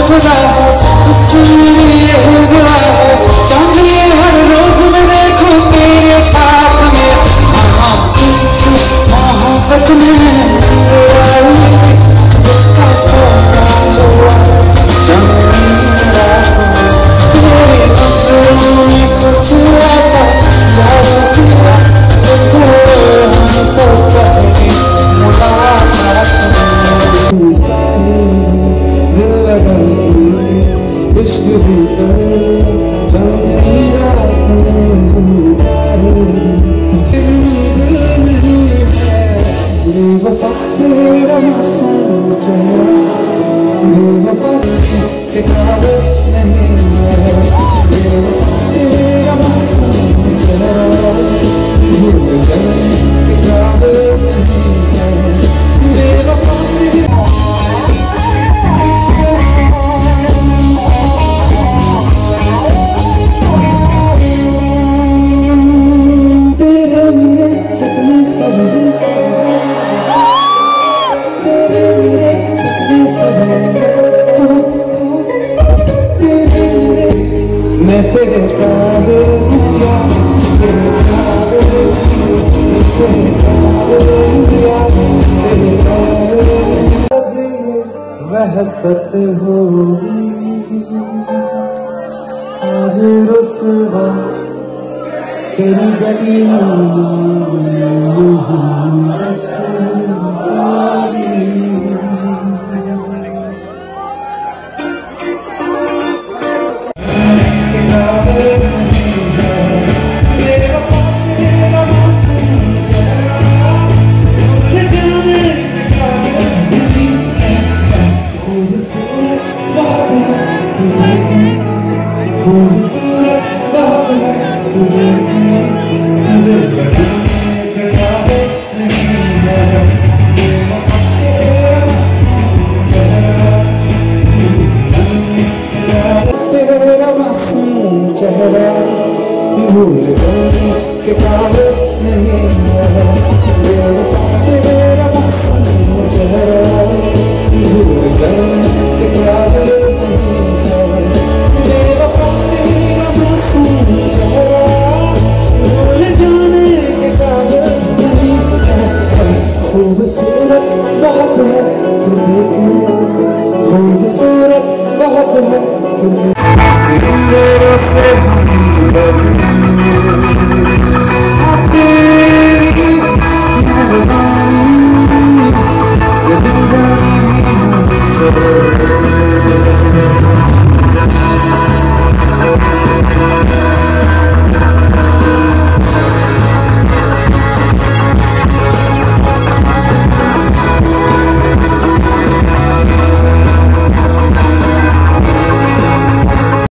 खुदा है इसलिए ये दुआ है, चांदनी हर रोज मैं देखूं तेरे साथ में। हाँ मोहब्बत में आई का सोना हुआ, चांदनी रात में तेरे नजरों में कुछ ऐसा जादू किया, तुझको हम तो पहली मुलाकात में। दिल लगा इश्क भी करे, चांदनी रात में मंजिल नहीं है बेवफा तेरा मासूम चेहरा, बेवफा के काबिल नहीं है, बेवफा तेरा मासूम चेहरा, भूल जाने के काबिल नहीं है, बेवफा तेरे मेरे सपने सब, तेरे मेरे सपने सब, तेरे मेरे मैं तेरे काबिल हूँ या तेरे काबिल हूँ, मैं तेरे काबिल हूँ या तेरे काबिल हूँ। वहसत होगी आज रुसवा तेरी गली